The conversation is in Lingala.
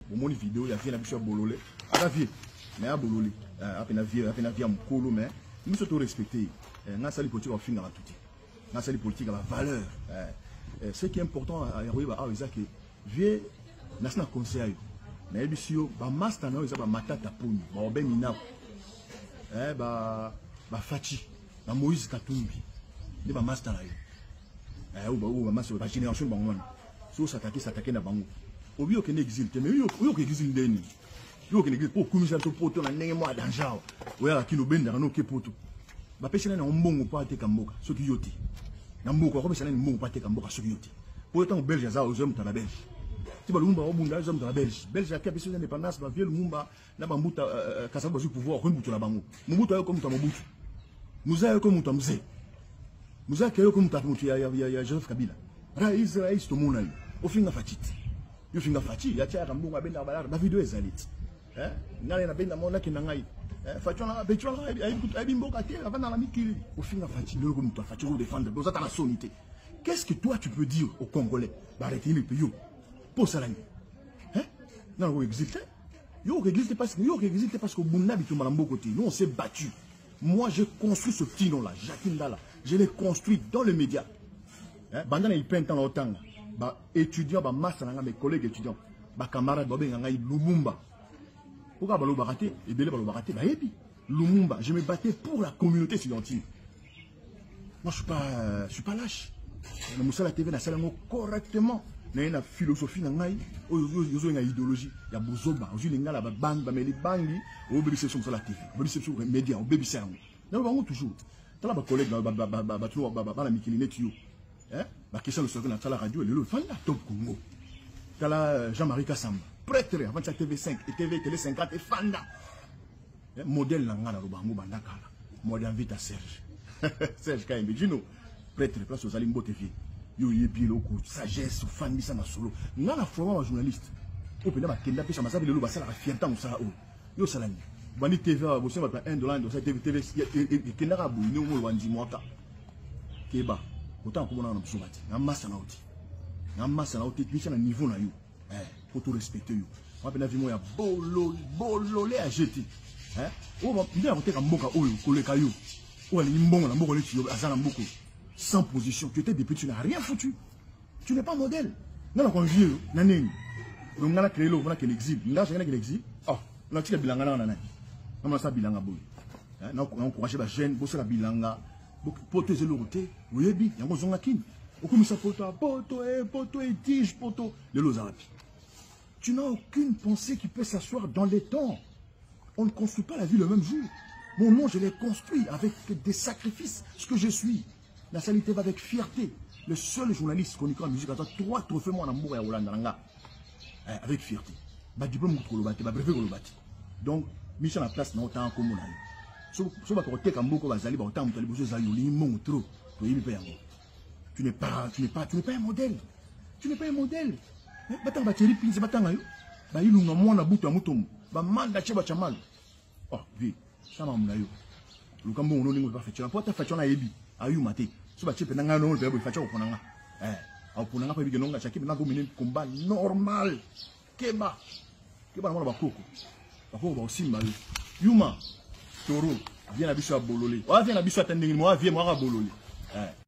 Mon vidéo, il y a vie, il y a bololé. À vie, mais à bololé. À peine vie, à mokolo, mais nous sommes respectés. N'a sali politique au fin à tout. N'a sali politique à la valeur. Ce qui est important à c'est que vie, n'a pas conseil. Mais il y a un master, il y a un matata pouni, un benina, un Fachi, un Moïse Katumbi. Il y a un master là. Ou un master de la génération de Bangon. So s'attaquer na bango. Obi o ken exil, mais yo ke exil ndeni. Yo ken exil pour commissaire to poto na ndenge mo adanja. Oya kilo benda no ke poto. Ba pesa na mbongo pa te kamboka, soki yoti. Na mboko ko pesa na mbongo pa te kamboka soki yoti. Pour autant belge za ozom ta la belge. Ti ba lumba obunda ozom ta la belge. Belge a pesa indépendance ba vieux lumba na bambuta kasaba zu pouvoir ko mbuto la bango. Mbuto ayo ko muta mobutu. Muza ayo ko muta mzee. Muza ayo ko muta mutu ya Joseph Kabila. Rais to mona yo. Ofinga fatiti. Yo finga fati, ya tia kambunga benda balar, ba video ezalit. Ngale na benda mona kinangai. Fatona betona ay mboka te avant la mikili. Ofinga fati le comme toi, fati pour défendre, pour ça ta nationalité. Qu'est-ce que toi tu peux dire aux Congolais? Bah arrêtez les pays. Pour ça là. Non, vous existez. Yo existez parce que mon habitu malambo côté. Nous on s'est battu. Moi j'ai construit ce petit nom là, Jacques Ndala. Je l'ai construit dans les médias. Bandana il peint dans autant. Bah étudiants, bah masse mes collègues étudiants, bah camarades, bah ben Lumumba. Pourquoi bah le baraté et belé bah le baraté bah ebi Lumumba. Je me battais pour la communauté étudiantine. Moi je suis pas lâche. Na musala TV na sala correctement. Na une philosophie na ngai, oyo na idéologie. Ya bozoba, oyo linga la bang ba meli bangi, o bébé sur la TV, bébé sur les médias, o bébé sermo. Na ba toujours. Tala ba collègue ba la mikiline tuyo. La question de la radio, elle est le fan de la Top Congo. Jean-Marie Kassamba, prêtre, avant de TV5 et Télé 50 et Fanda. Modèle Langana Rubango Bandakala. Modèle invite à Serge. Serge Kaimbe, Gino, prêtre, place aux Alimbo TV. Yo yebi loko, sagesse, fan misa na solo. Nana format journaliste. Au pénal, Kenda Pécha Masabi, le Bassa, la fierté, on s'en yo salami. Bani TV, vous savez, $1 dans cette TV, et Kenda Rabou, nous, Wandi Mwaka. Keba. Autant que on a soumati, na massa na oti, tu na niveau na yo. Faut tout respecter yo. On appelle la vie moya bololé à jeter. On va bien voter comme mboka oyo, koleka yo. Ou ali mbongo na mboko le tu azana mboko. Sans position, tu étais député, tu n'as rien foutu. Tu n'es pas modèle. Non, on vieux, naneni. Donc on a créé l'eau, on a créé l'exil. On a créé l'exil. Oh, on a tiré bilanga na nani. On a ça bilanga boy. On a encouragé la jeune, bosser la bilanga. Poto est l'autorité, oui, il y a un zonga kin. Au comme ça, poto et tige, poto, le lozarapi. Tu n'as aucune pensée qui peut s'asseoir dans les temps. On ne construit pas la vie le même jour. Mon nom, je l'ai construit avec des sacrifices, ce que je suis. La salité va avec fierté. Le seul journaliste qu'on y croit en musique, attend 3 trophées en amour et à Hollande, avec fierté. Bah, diplôme pour le bâti, bah, brevet pour le bâti. Donc, mission à la place, non, tant comme on a eu. Tu n'es pas un modèle. Tu n'es pas un modèle. Oh, oui, ça m'a dit. Le Cambo, on ne peut pas faire. Pourquoi tu fais un ébi? Aïe, maté. Ce que tu fais, tu fais un peu. Au Ponanga, tu fais un chacun un combat normal. Keba. Keba, on va beaucoup. Beaucoup aussi mal. Yuma. Toro, viens à Bissau à Bololé. Viens à Bissau à Tending, moi, viens à Bololé.